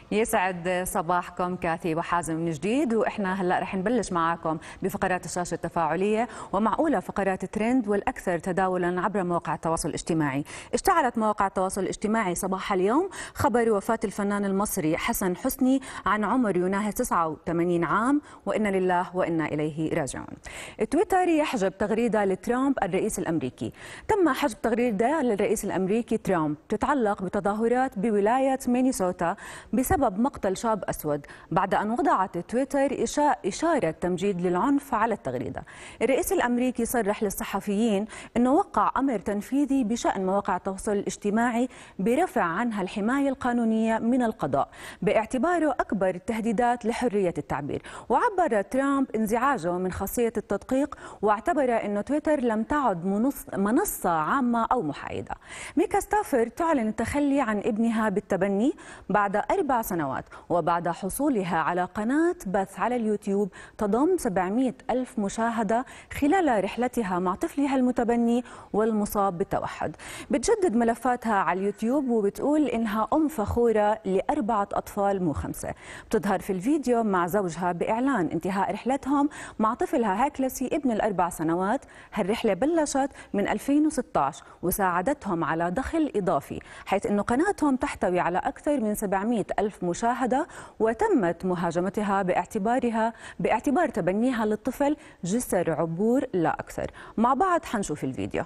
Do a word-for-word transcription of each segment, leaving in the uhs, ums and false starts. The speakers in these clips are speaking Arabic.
يسعد صباحكم كاثي وحازم من جديد، واحنا هلا رح نبلش معاكم بفقرات الشاشه التفاعليه ومع اولى فقرات ترند والاكثر تداولا عبر مواقع التواصل الاجتماعي. اشتعلت مواقع التواصل الاجتماعي صباح اليوم خبر وفاه الفنان المصري حسن حسني عن عمر يناهز تسعة وثمانين عام، وانا لله وانا اليه راجعون. تويتر يحجب تغريده لترامب الرئيس الامريكي. تم حجب تغريده للرئيس الامريكي ترامب تتعلق بتظاهرات بولايه مينيسوتا بسبب مقتل شاب أسود بعد أن وضعت تويتر إشارة تمجيد للعنف على التغريدة. الرئيس الأمريكي صرح للصحفيين أنه وقع أمر تنفيذي بشأن مواقع التواصل الاجتماعي برفع عنها الحماية القانونية من القضاء باعتباره أكبر التهديدات لحرية التعبير. وعبر ترامب انزعاجه من خاصية التدقيق واعتبر أن تويتر لم تعد منصة عامة أو محايدة. ميكا ستافر تعلن التخلي عن ابنها بالتبني بعد أربع سنوات وبعد حصولها على قناة بث على اليوتيوب تضم سبعمئة ألف مشاهدة خلال رحلتها مع طفلها المتبني والمصاب بالتوحد. بتجدد ملفاتها على اليوتيوب وبتقول إنها أم فخورة لأربعة أطفال مو خمسة. بتظهر في الفيديو مع زوجها بإعلان انتهاء رحلتهم مع طفلها هاكلسي ابن الأربع سنوات. هالرحلة بلشت من ألفين وستة عشر وساعدتهم على دخل إضافي، حيث أنه قناتهم تحتوي على أكثر من سبعمئة ألف مشاهدة، وتمت مهاجمتها باعتبارها باعتبار تبنيها للطفل جسر عبور لا أكثر. مع بعض حنشوف الفيديو.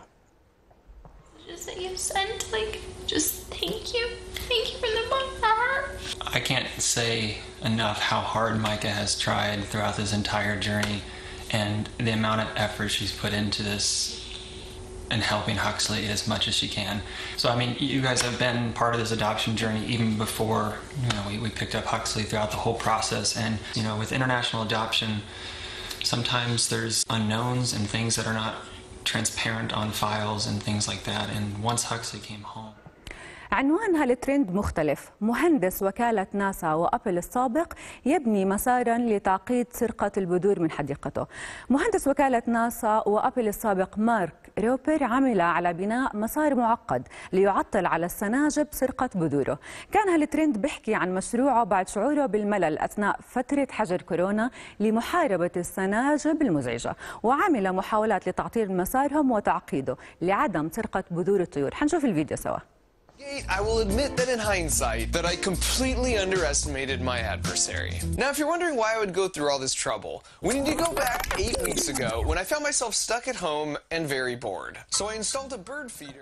I can't say enough how hard Micah has tried throughout this entire journey and the amount of effort she's put into this and helping Huxley as much as she can. So I mean, you guys have been part of this adoption journey even before, you know, we, we picked up Huxley throughout the whole process. And you know, with international adoption, sometimes there's unknowns and things that are not transparent on files and things like that. And once Huxley came home. عنوان هالترند مختلف. مهندس وكالة ناسا وأبل السابق يبني مسارا لتعقيد سرقة البذور من حديقته. مهندس وكالة ناسا وأبل السابق مارك روبر عمل على بناء مسار معقد ليعطل على السناجب سرقة بذوره. كان هالترند بيحكي عن مشروعه بعد شعوره بالملل أثناء فترة حجر كورونا لمحاربة السناجب المزعجة، وعمل محاولات لتعطيل مسارهم وتعقيده لعدم سرقة بذور الطيور. حنشوف الفيديو سوا. I will admit that in hindsight that I completely underestimated my adversary. Now, if you're wondering why I would go through all this trouble, we need to go back eight weeks ago when I found myself stuck at home and very bored. So I installed a bird feeder.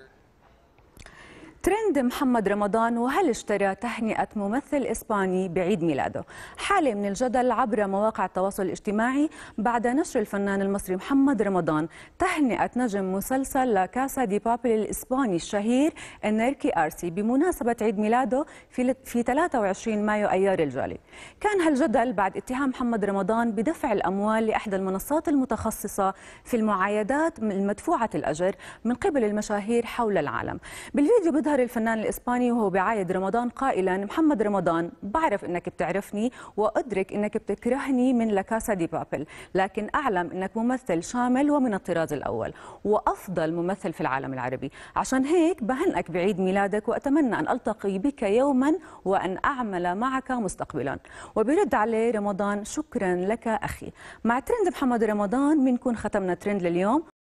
ترند محمد رمضان، وهل اشترى تهنئة ممثل إسباني بعيد ميلاده؟ حالة من الجدل عبر مواقع التواصل الاجتماعي بعد نشر الفنان المصري محمد رمضان تهنئة نجم مسلسل لا كاسا دي بابل الإسباني الشهير إنريكي أرسي بمناسبة عيد ميلاده في في ثلاثة وعشرين مايو أيار الجاري. كان هالجدل بعد اتهام محمد رمضان بدفع الأموال لإحدى المنصات المتخصصة في المعايدات المدفوعة الأجر من قبل المشاهير حول العالم. بالفيديو بيظهر الفنان الإسباني وهو بعايد رمضان قائلا: محمد رمضان، بعرف إنك بتعرفني وأدرك إنك بتكرهني من لا كاسا دي بابل، لكن أعلم إنك ممثل شامل ومن الطراز الأول وأفضل ممثل في العالم العربي، عشان هيك بهنئك بعيد ميلادك وأتمنى أن ألتقي بك يوما وأن أعمل معك مستقبلا. وبرد عليه رمضان: شكرا لك أخي. مع ترند محمد رمضان بنكون ختمنا ترند لليوم.